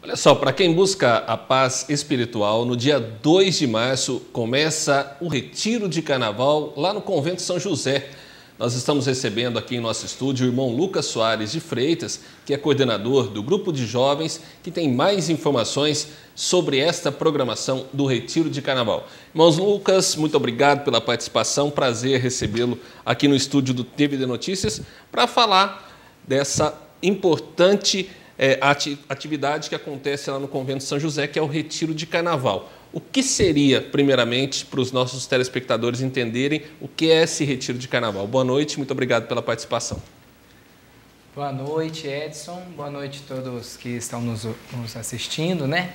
Olha só, para quem busca a paz espiritual, no dia 2 de março começa o Retiro de Carnaval lá no Convento São José. Nós estamos recebendo aqui em nosso estúdio o irmão Lucas Soares de Freitas, que é coordenador do grupo de jovens, que tem mais informações sobre esta programação do Retiro de Carnaval. Irmãos Lucas, muito obrigado pela participação, prazer recebê-lo aqui no estúdio do TVD Notícias para falar dessa importante atividade que acontece lá no Convento São José, que é o Retiro de Carnaval. O que seria, primeiramente, para os nossos telespectadores entenderem o que é esse Retiro de Carnaval? Boa noite, muito obrigado pela participação. Boa noite, Edson. Boa noite a todos que estão nos assistindo, né?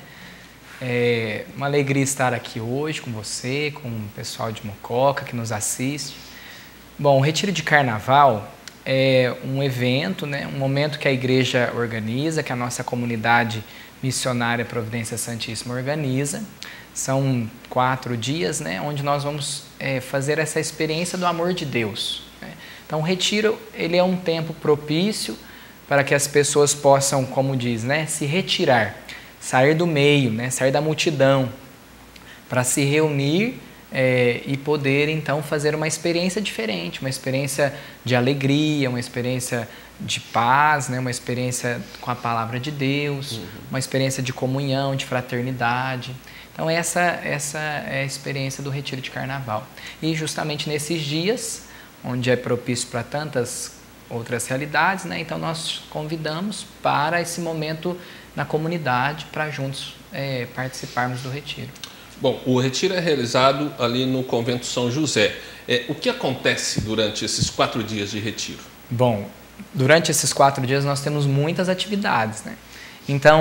É uma alegria estar aqui hoje com você, com o pessoal de Mococa que nos assiste. Bom, o Retiro de Carnaval é um evento, né, um momento que a igreja organiza, que a nossa comunidade missionária Providência Santíssima organiza. São 4 dias, né, onde nós vamos fazer essa experiência do amor de Deus, né? Então o retiro ele é um tempo propício para que as pessoas possam, como diz, né, se retirar, sair do meio, né, sair da multidão, para se reunir e poder então fazer uma experiência diferente, uma experiência de alegria, uma experiência de paz, né? Uma experiência com a palavra de Deus, uma experiência de comunhão, de fraternidade. Então essa é a experiência do Retiro de Carnaval. E justamente nesses dias, onde é propício para tantas outras realidades, né? Então nós convidamos para esse momento na comunidade, para juntos participarmos do Retiro. Bom, o retiro é realizado ali no Convento São José. O que acontece durante esses 4 dias de retiro? Bom, durante esses 4 dias nós temos muitas atividades, né? Então,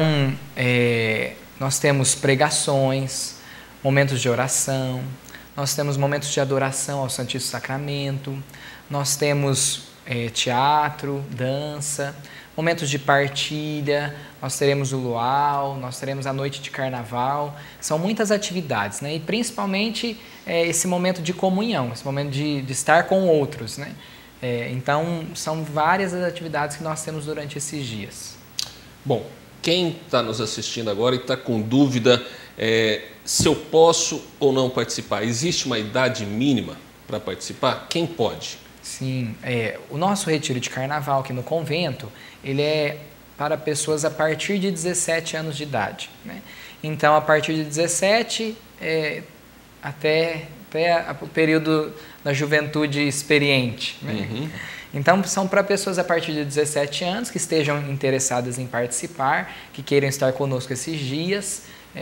nós temos pregações, momentos de oração, nós temos momentos de adoração ao Santíssimo Sacramento, nós temos teatro, dança, momentos de partilha, nós teremos o luau, nós teremos a noite de carnaval. São muitas atividades, né? E principalmente esse momento de comunhão, esse momento de estar com outros, né? Então, são várias as atividades que nós temos durante esses dias. Bom, quem está nos assistindo agora e está com dúvida se eu posso ou não participar, existe uma idade mínima para participar? Quem pode? Sim, o nosso retiro de carnaval aqui no convento, ele é para pessoas a partir de 17 anos de idade, né? Então, a partir de 17 até o período da juventude experiente, né? Então, são para pessoas a partir de 17 anos que estejam interessadas em participar, que queiram estar conosco esses dias,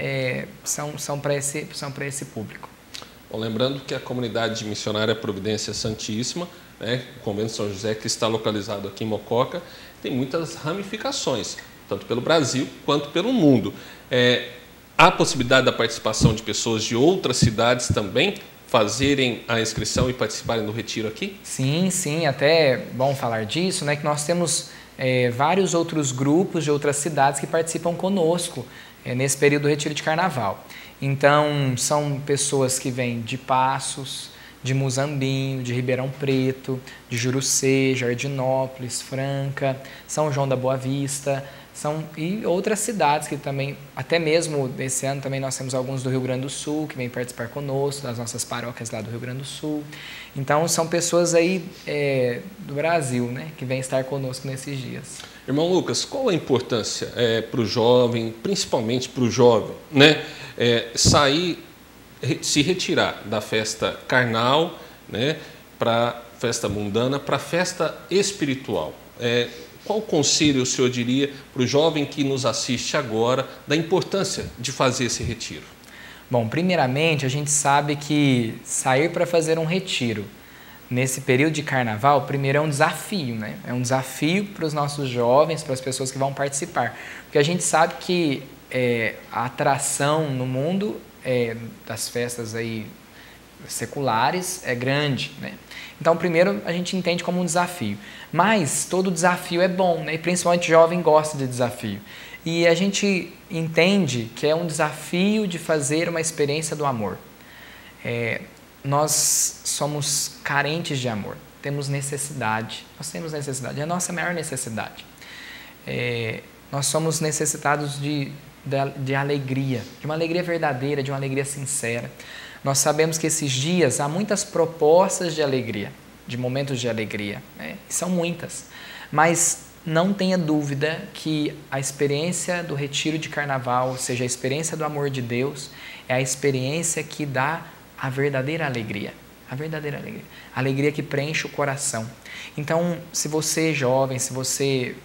são para esse público. Bom, lembrando que a comunidade missionária Providência Santíssima, né, o Convento São José, que está localizado aqui em Mococa, tem muitas ramificações, tanto pelo Brasil quanto pelo mundo. Há possibilidade da participação de pessoas de outras cidades também fazerem a inscrição e participarem do retiro aqui? Sim, sim, até é bom falar disso, né, que nós temos vários outros grupos de outras cidades que participam conosco nesse período do Retiro de Carnaval. Então, são pessoas que vêm de Passos, de Muzambinho, de Ribeirão Preto, de Jurucê, Jardinópolis, Franca, São João da Boa Vista, e outras cidades que também, até mesmo desse ano também nós temos alguns do Rio Grande do Sul que vêm participar conosco, das nossas paróquias lá do Rio Grande do Sul. Então são pessoas aí do Brasil, né, que vêm estar conosco nesses dias. Irmão Lucas, qual a importância para o jovem, principalmente para o jovem, né, se retirar da festa carnal, né, para a festa mundana, para a festa espiritual? Qual conselho o senhor diria para o jovem que nos assiste agora da importância de fazer esse retiro? Bom, primeiramente a gente sabe que sair para fazer um retiro nesse período de carnaval, primeiro é um desafio, né? É um desafio para os nossos jovens, para as pessoas que vão participar. Porque a gente sabe que a atração no mundo das festas aí seculares é grande, né? Então, primeiro a gente entende como um desafio. Mas todo desafio é bom, né? E principalmente jovem gosta de desafio. E a gente entende que é um desafio de fazer uma experiência do amor. Nós somos carentes de amor, temos necessidade. Nós temos necessidade, é a nossa maior necessidade. Nós somos necessitados de de alegria, de uma alegria verdadeira, de uma alegria sincera. Nós sabemos que esses dias há muitas propostas de alegria, de momentos de alegria, né? São muitas, mas não tenha dúvida que a experiência do retiro de carnaval, ou seja, a experiência do amor de Deus, é a experiência que dá a verdadeira alegria. A verdadeira alegria. A alegria que preenche o coração. Então, se você jovem, se você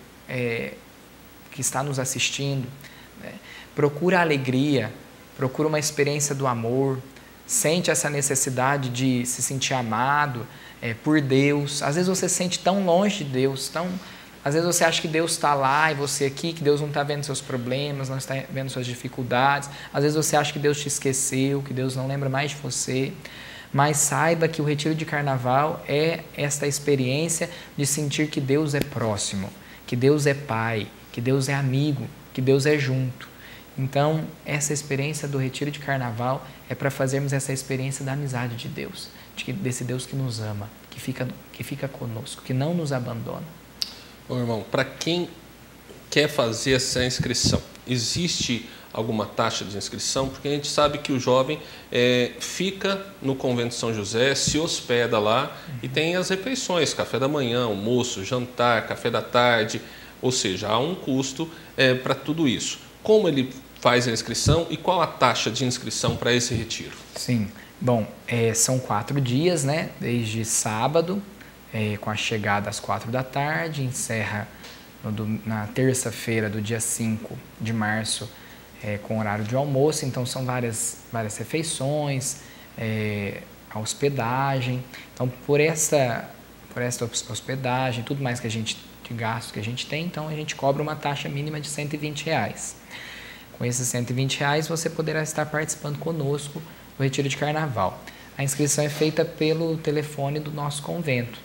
que está nos assistindo, né, procura a alegria, procura uma experiência do amor, sente essa necessidade de se sentir amado por Deus. Às vezes você se sente tão longe de Deus, às vezes você acha que Deus está lá e você aqui, que Deus não está vendo seus problemas, não está vendo suas dificuldades. Às vezes você acha que Deus te esqueceu, que Deus não lembra mais de você. Mas saiba que o retiro de carnaval é esta experiência de sentir que Deus é próximo, que Deus é Pai, que Deus é amigo, que Deus é junto. Então, essa experiência do retiro de carnaval é para fazermos essa experiência da amizade de Deus, desse Deus que nos ama, que fica conosco, que não nos abandona. Bom, irmão, para quem quer fazer essa inscrição, existe alguma taxa de inscrição? Porque a gente sabe que o jovem fica no Convento de São José, se hospeda lá e tem as refeições, café da manhã, almoço, jantar, café da tarde, ou seja, há um custo para tudo isso. Como ele faz a inscrição e qual a taxa de inscrição para esse retiro? Sim, bom, são 4 dias, né? Desde sábado, com a chegada às 4 da tarde, encerra na terça-feira do dia 5 de março, com horário de almoço. Então são várias refeições, a hospedagem. Então por esta hospedagem, tudo mais que de gasto que a gente tem, então a gente cobra uma taxa mínima de R$120. Com esses R$120 você poderá estar participando conosco do retiro de carnaval. A inscrição é feita pelo telefone do nosso convento,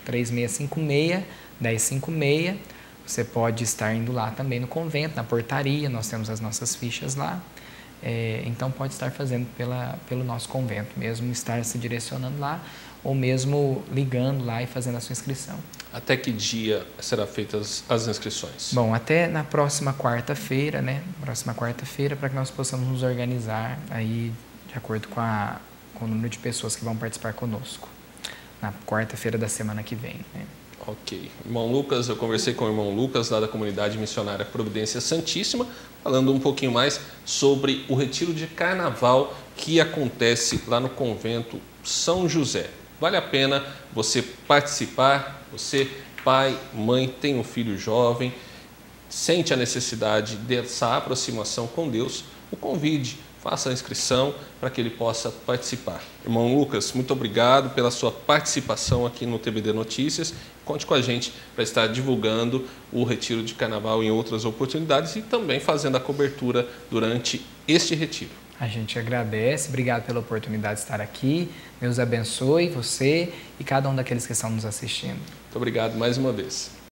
3656-1056. Você pode estar indo lá também no convento, na portaria, nós temos as nossas fichas lá. Então pode estar fazendo pelo nosso convento, mesmo estar se direcionando lá, ou mesmo ligando lá e fazendo a sua inscrição. Até que dia serão feitas as inscrições? Bom, até na próxima quarta-feira, né? Próxima quarta-feira, para que nós possamos nos organizar aí de acordo com o número de pessoas que vão participar conosco. Na quarta-feira da semana que vem, né? Ok. Irmão Lucas, eu conversei com o irmão Lucas, lá da Comunidade Missionária Providência Santíssima, falando um pouquinho mais sobre o retiro de carnaval que acontece lá no Convento São José. Vale a pena você participar, você, pai, mãe, tem um filho jovem, sente a necessidade dessa aproximação com Deus, o convide, faça a inscrição para que ele possa participar. Irmão Lucas, muito obrigado pela sua participação aqui no TBD Notícias. Conte com a gente para estar divulgando o retiro de carnaval em outras oportunidades e também fazendo a cobertura durante este retiro. A gente agradece, obrigado pela oportunidade de estar aqui. Deus abençoe você e cada um daqueles que estão nos assistindo. Muito obrigado mais uma vez.